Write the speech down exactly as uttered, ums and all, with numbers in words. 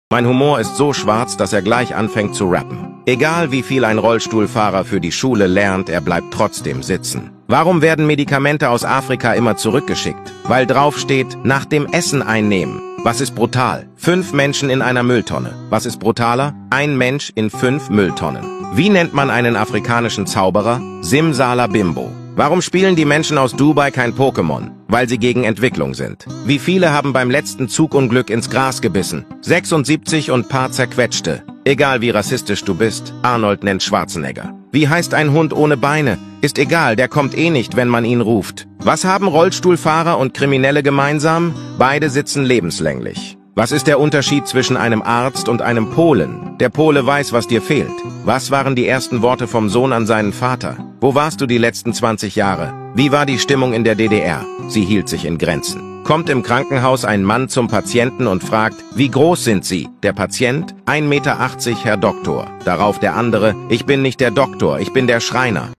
Mein Humor ist so schwarz, dass er gleich anfängt zu rappen. Egal wie viel ein Rollstuhlfahrer für die Schule lernt, er bleibt trotzdem sitzen. Warum werden Medikamente aus Afrika immer zurückgeschickt? Weil drauf steht, nach dem Essen einnehmen. Was ist brutal? Fünf Menschen in einer Mülltonne. Was ist brutaler? Ein Mensch in fünf Mülltonnen. Wie nennt man einen afrikanischen Zauberer? Simsalabimbo. Warum spielen die Menschen aus Dubai kein Pokémon? Weil sie gegen Entwicklung sind. Wie viele haben beim letzten Zugunglück ins Gras gebissen? sechsundsiebzig und paar zerquetschte. Egal wie rassistisch du bist, Arnold nennt Schwarzenegger. Wie heißt ein Hund ohne Beine? Ist egal, der kommt eh nicht, wenn man ihn ruft. Was haben Rollstuhlfahrer und Kriminelle gemeinsam? Beide sitzen lebenslänglich. Was ist der Unterschied zwischen einem Arzt und einem Polen? Der Pole weiß, was dir fehlt. Was waren die ersten Worte vom Sohn an seinen Vater? Wo warst du die letzten zwanzig Jahre? Wie war die Stimmung in der D D R? Sie hielt sich in Grenzen. Kommt im Krankenhaus ein Mann zum Patienten und fragt, wie groß sind Sie? Der Patient, ein Meter achtzig, Herr Doktor. Darauf der andere, ich bin nicht der Doktor, ich bin der Schreiner.